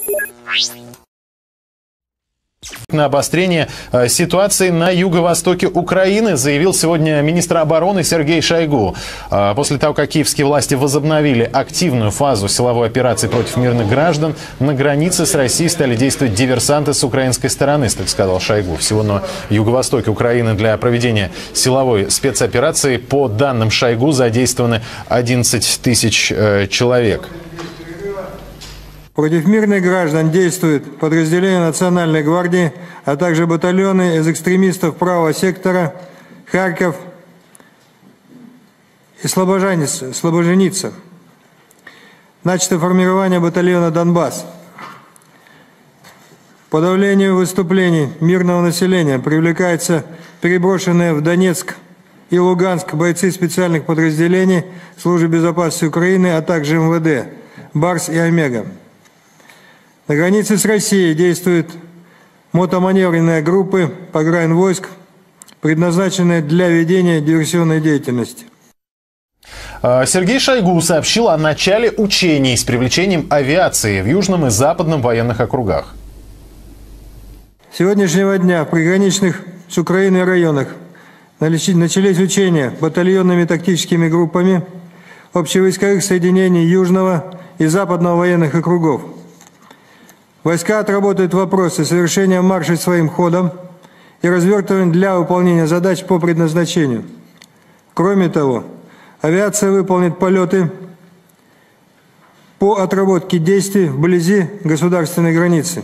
На обострение ситуации на юго-востоке Украины заявил сегодня министр обороны Сергей Шойгу. После того, как киевские власти возобновили активную фазу силовой операции против мирных граждан, на границе с Россией стали действовать диверсанты с украинской стороны, так сказал Шойгу. Всего на юго-востоке Украины для проведения силовой спецоперации, по данным Шойгу, задействованы 11 тысяч человек. Против мирных граждан действуют подразделения Национальной гвардии, а также батальоны из экстремистов правого сектора, Харьков и Слобоженица. Начато формирование батальона «Донбасс». К подавлению выступлений мирного населения привлекаются переброшенные в Донецк и Луганск бойцы специальных подразделений Службы безопасности Украины, а также МВД, «Барс» и «Омега». На границе с Россией действуют мотоманевренные группы погранвойск, предназначенные для ведения диверсионной деятельности. Сергей Шойгу сообщил о начале учений с привлечением авиации в южном и западном военных округах. С сегодняшнего дня в приграничных с Украиной районах начались учения батальонными тактическими группами общевойсковых соединений южного и западного военных округов. Войска отработают вопросы совершения марша своим ходом и развертывания для выполнения задач по предназначению. Кроме того, авиация выполнит полеты по отработке действий вблизи государственной границы.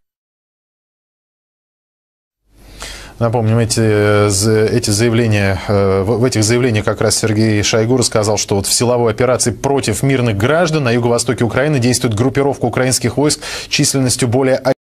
Напомним, в этих заявлениях как раз Сергей Шойгу рассказал, что вот в силовой операции против мирных граждан на юго-востоке Украины действует группировка украинских войск численностью более